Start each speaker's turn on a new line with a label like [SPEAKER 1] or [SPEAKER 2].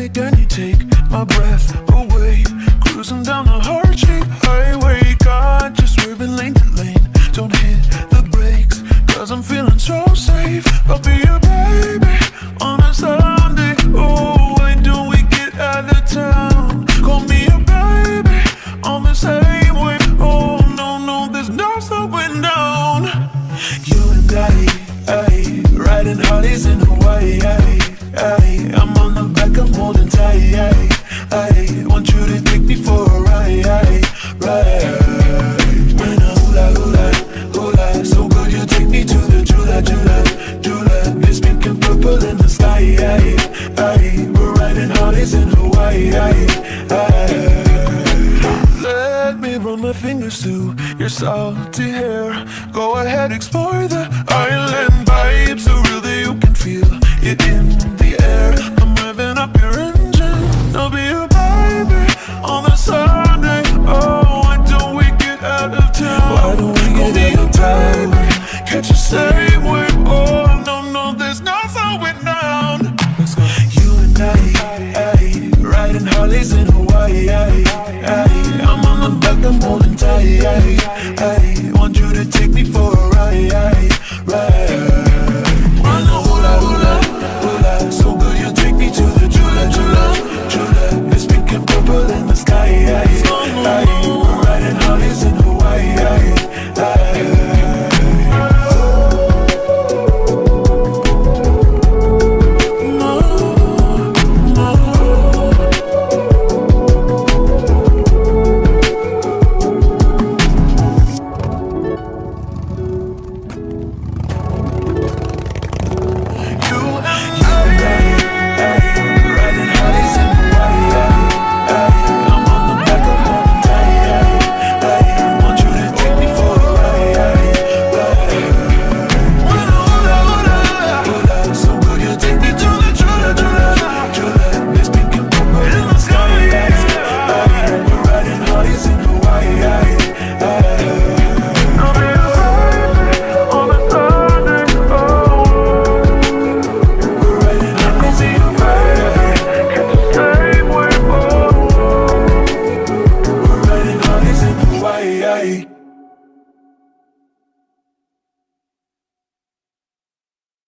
[SPEAKER 1] baby, can you take my breath away? Cruising down a heart-shaped highway, got just swerving lane to lane. Don't hit the brakes, cause I'm feeling so safe. I'll be your baby on a Sunday. Oh, why don't we get out of town? Call me a baby on the same way. Oh, no, no, there's no slowing down. You and I, riding Harleys in Hawaii. I'm on the back, I'm holding tight. I want you to take me for a ride. When I hula, hula, hula, so good you take me to the Jula, Jula, Jula. It's pink and purple in the sky. We're riding Harleys in Hawaii. Let me run my fingers through your salty hair. Go ahead, explore the island vibes, so real that you can feel it in the air. I'm revving up your engine, I'll be your baby on the Sunday. Oh, why don't we get out of town? Why don't we get out of town? Catch the same wave. Oh, no, no, there's no slowing down. You and I, riding Harleys in Hawaii. I'm on the back, I'm holding tight. I want you to take me for a ride.